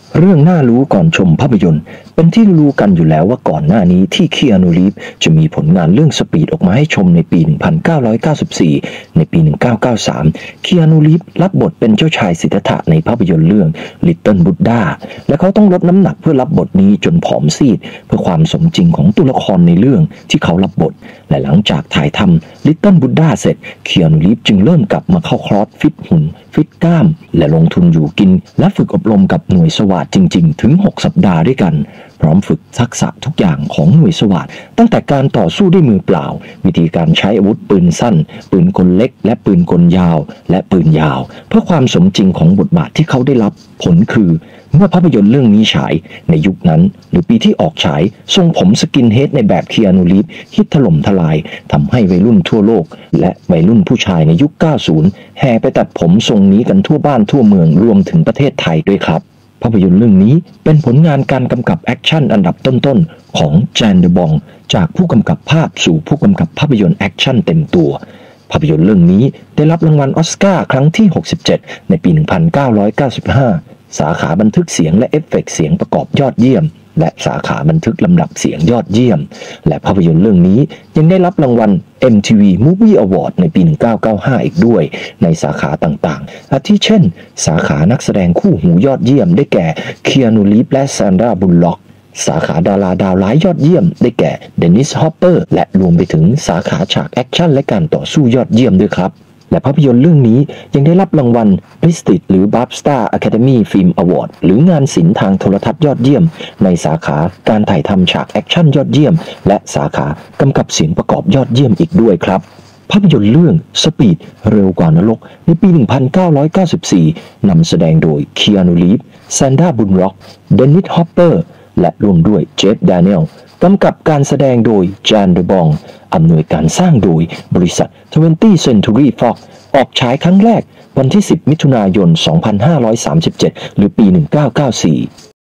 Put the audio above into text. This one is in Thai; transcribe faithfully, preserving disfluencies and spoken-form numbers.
เรื่องน่ารู้ก่อนชมภาพยนตร์เป็นที่รู้กันอยู่แล้วว่าก่อนหน้านี้ที่คีอานู รีฟส์จะมีผลงานเรื่องสปีดออกมาให้ชมในปี หนึ่งพันเก้าร้อยเก้าสิบสี่ ในปี หนึ่งพันเก้าร้อยเก้าสิบสาม คีอานู รีฟส์รับบทเป็นเจ้าชายสิทธัตถะในภาพยนตร์เรื่อง Little Buddha และเขาต้องลดน้ำหนักเพื่อรับบทนี้จนผอมซีดเพื่อความสมจริงของตัวละครในเรื่องที่เขารับบทและหลังจากถ่ายทำ Little Buddha เสร็จคีอานู รีฟส์จึงเริ่มกลับมาเข้าคลอร์สฟิตหุ่นฟิตกล้ามและลงทุนอยู่กินและฝึกอบรมกับหน่วยสวาทจริงๆถึงหกสัปดาห์ด้วยกันพร้อมฝึกทักษะทุกอย่างของหน่วยสวาทตั้งแต่การต่อสู้ด้วยมือเปล่าวิธีการใช้อาวุธปืนสั้นปืนกลเล็กและปืนกลยาวและปืนยาวเพื่อความสมจริงของบทบาทที่เขาได้รับผลคือเมื่อภาพยนตร์เรื่องนี้ฉายในยุคนั้นหรือปีที่ออกฉายทรงผมสกินเฮดในแบบคีอานู รีฟส์ฮิตถล่มทลายทำให้วัยรุ่นทั่วโลกและวัยรุ่นผู้ชายในยุค เก้าสิบ แห่ไปตัดผมทรงนี้กันทั่วบ้านทั่วเมืองรวมถึงประเทศไทยด้วยครับภาพยนตร์เรื่องนี้เป็นผลงานการกำกับแอคชั่นอันดับต้นๆของแจนเดบองจากผู้กำกับภาพสู่ผู้กำกับภาพยนตร์แอคชั่นเต็มตัวภาพยนตร์เรื่องนี้ได้รับรางวัลออสการ์ครั้งที่หกสิบเจ็ดในปี หนึ่งพันเก้าร้อยเก้าสิบห้า สาขาบันทึกเสียงและเอฟเฟกต์เสียงประกอบยอดเยี่ยมและสาขาบันทึกลำดับเสียงยอดเยี่ยมและภาพยนตร์เรื่องนี้ยังได้รับรางวัล เอ็ม ที วี Movie Award ในปี หนึ่งพันเก้าร้อยเก้าสิบห้า อีกด้วยในสาขาต่างๆอาทิเช่นสาขานักแสดงคู่หูยอดเยี่ยมได้แก่คีอานู รีฟส์และแซนดรา บุลล็อกสาขาดาราดาวร้ายยอดเยี่ยมได้แก่เดนิส ฮอปเปอร์และรวมไปถึงสาขาฉากแอคชั่นและการต่อสู้ยอดเยี่ยมด้วยครับและภาพยนตร์เรื่องนี้ยังได้รับรางวัล Prestige หรือ บาฟต้า Academy Film Award หรืองานศิลป์ทางโทรทัศน์ยอดเยี่ยมในสาขาการถ่ายทำฉากแอคชั่นยอดเยี่ยมและสาขากำกับเสียงประกอบยอดเยี่ยมอีกด้วยครับภาพยนตร์เรื่อง Speed เร็วกว่านรกในปี หนึ่งพันเก้าร้อยเก้าสิบสี่ นำแสดงโดยคีอานู รีฟส์ แซนดรา บุลล็อก เดนิส ฮอปเปอร์และรวมด้วยเจฟ แดเนียลกำกับการแสดงโดยจานเดบองอำนวยการสร้างโดยบริษัท twentieth Century Fox ออกฉายครั้งแรกวันที่สิบมิถุนายนสองพันห้าร้อยสามสิบเจ็ดหรือปีหนึ่งพันเก้าร้อยเก้าสิบสี่